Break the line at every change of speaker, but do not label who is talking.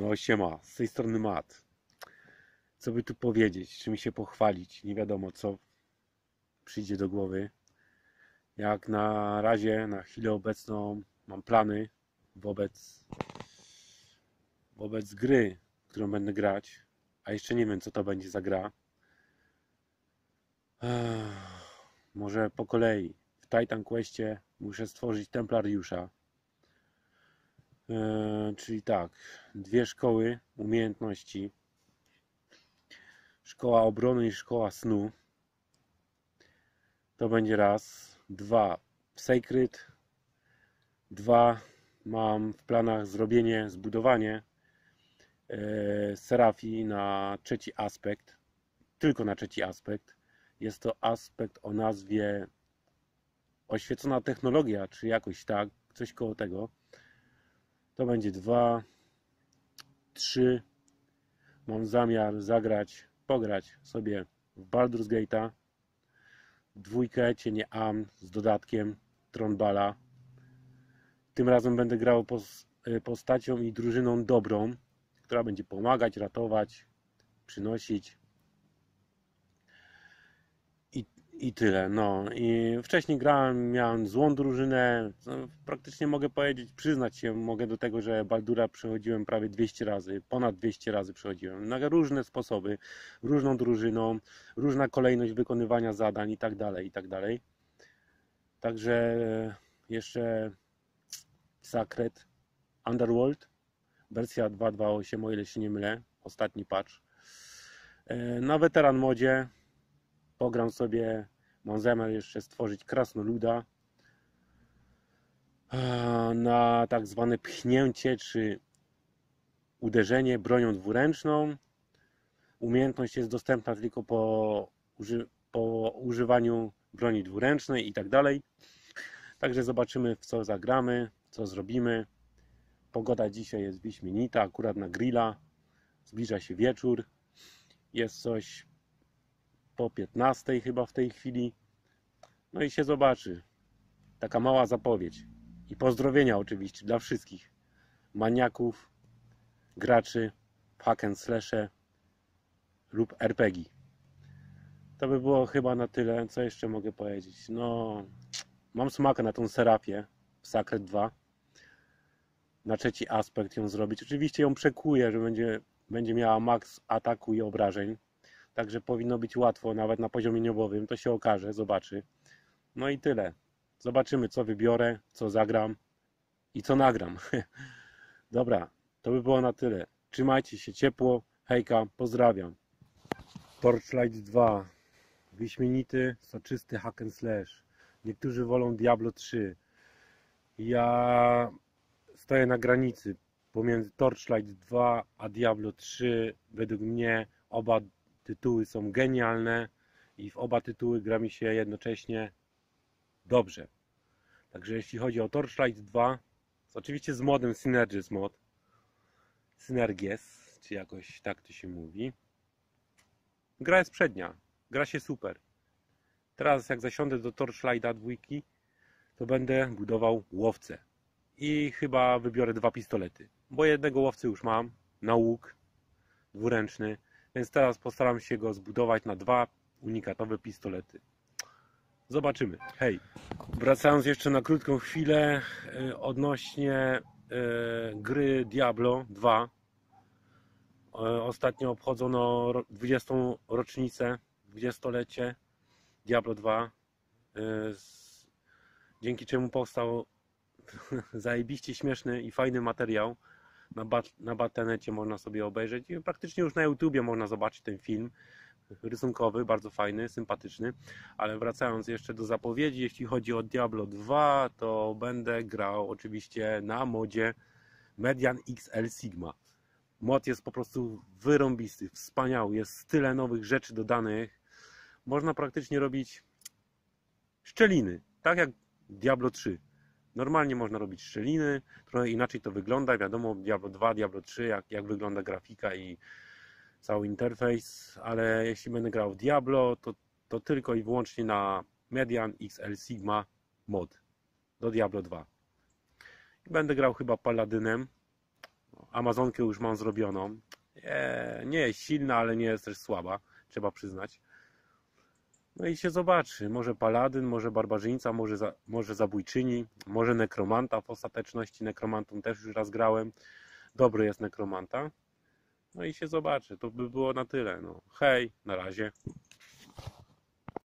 No siema, z tej strony Mat. Co by tu powiedzieć, czym się pochwalić? Nie wiadomo co przyjdzie do głowy. Jak na razie, na chwilę obecną mam plany wobec gry, którą będę grać. A jeszcze nie wiem co to będzie za gra. Może po kolei. W Titan Questie muszę stworzyć Templariusza. Czyli tak, dwie szkoły umiejętności. Szkoła obrony i szkoła snu. To będzie raz. Dwa. Sacred. Dwa. Mam w planach zbudowanie Serafii na trzeci aspekt. Tylko na trzeci aspekt. Jest to aspekt o nazwie Oświecona technologia, czy jakoś tak. Coś koło tego. To będzie 2. 3. Mam zamiar pograć sobie w Baldur's Gate'a, dwójkę Cienie Amn z dodatkiem Tronbala. Tym razem będę grał postacią i drużyną dobrą, która będzie pomagać, ratować, przynosić i tyle. No i wcześniej miałem złą drużynę. No, praktycznie mogę powiedzieć, przyznać się mogę do tego, że Baldura przechodziłem prawie 200 razy, ponad 200 razy przechodziłem na różne sposoby, różną drużyną, różna kolejność wykonywania zadań i tak dalej, i tak dalej. Także jeszcze Sacred Underworld wersja 2.2.8, o ile się nie mylę, ostatni patch. Na weteran modzie pogram sobie, mam zamiar jeszcze stworzyć krasnoluda na tak zwane pchnięcie czy uderzenie bronią dwuręczną. Umiejętność jest dostępna tylko po używaniu broni dwuręcznej i tak dalej. Także zobaczymy, w co zagramy, co zrobimy. Pogoda dzisiaj jest wyśmienita, akurat na grilla. Zbliża się wieczór. Jest coś po 15 chyba w tej chwili. No i się zobaczy. Taka mała zapowiedź. I pozdrowienia oczywiście dla wszystkich maniaków, graczy w hack and slashe lub RPG. To by było chyba na tyle. Co jeszcze mogę powiedzieć? No, mam smaka na tą Serafię w Sacred 2. Na trzeci aspekt ją zrobić. Oczywiście ją przekuję, że będzie miała maks ataku i obrażeń. Także powinno być łatwo, nawet na poziomie niobowym. To się okaże, zobaczy. No i tyle. Zobaczymy, co wybiorę, co zagram i co nagram. Dobra, to by było na tyle. Trzymajcie się ciepło. Hejka, pozdrawiam. Torchlight 2. Wyśmienity, soczysty hack and slash. Niektórzy wolą Diablo 3. Ja stoję na granicy pomiędzy Torchlight 2 a Diablo 3. Według mnie oba tytuły są genialne i w oba tytuły gra mi się jednocześnie dobrze. Także jeśli chodzi o Torchlight 2, to oczywiście z modem Synergies, czy jakoś tak to się mówi. Gra jest przednia, gra się super. Teraz jak zasiądę do Torchlighta 2, to będę budował łowcę. I chyba wybiorę 2 pistolety, bo jednego łowcy już mam na łuk dwuręczny, więc teraz postaram się go zbudować na 2 unikatowe pistolety. Zobaczymy. Hej! Wracając jeszcze na krótką chwilę odnośnie gry Diablo 2. Ostatnio obchodzono 20. rocznicę, 20-lecie Diablo 2, dzięki czemu powstał zajebiście śmieszny i fajny materiał. Na Battle.necie można sobie obejrzeć i praktycznie już na YouTubie można zobaczyć ten film rysunkowy, bardzo fajny, sympatyczny. Ale wracając jeszcze do zapowiedzi, jeśli chodzi o Diablo 2, to będę grał oczywiście na modzie Median XL Sigma. Mod jest po prostu wyrąbisty, wspaniały, jest tyle nowych rzeczy dodanych. Można praktycznie robić szczeliny, tak jak Diablo 3. Normalnie można robić szczeliny, trochę inaczej to wygląda. Wiadomo, Diablo 2, Diablo 3, jak wygląda grafika i cały interfejs, ale jeśli będę grał w Diablo, to tylko i wyłącznie na Median XL Sigma mod do Diablo 2. I będę grał chyba Paladynem, Amazonkę już mam zrobioną. Nie jest silna, ale nie jest też słaba, trzeba przyznać. No i się zobaczy, może paladyn, może barbarzyńca, może zabójczyni, może nekromanta w ostateczności. Nekromantą też już raz grałem. Dobry jest nekromanta. No i się zobaczy. To by było na tyle. No. Hej, na razie.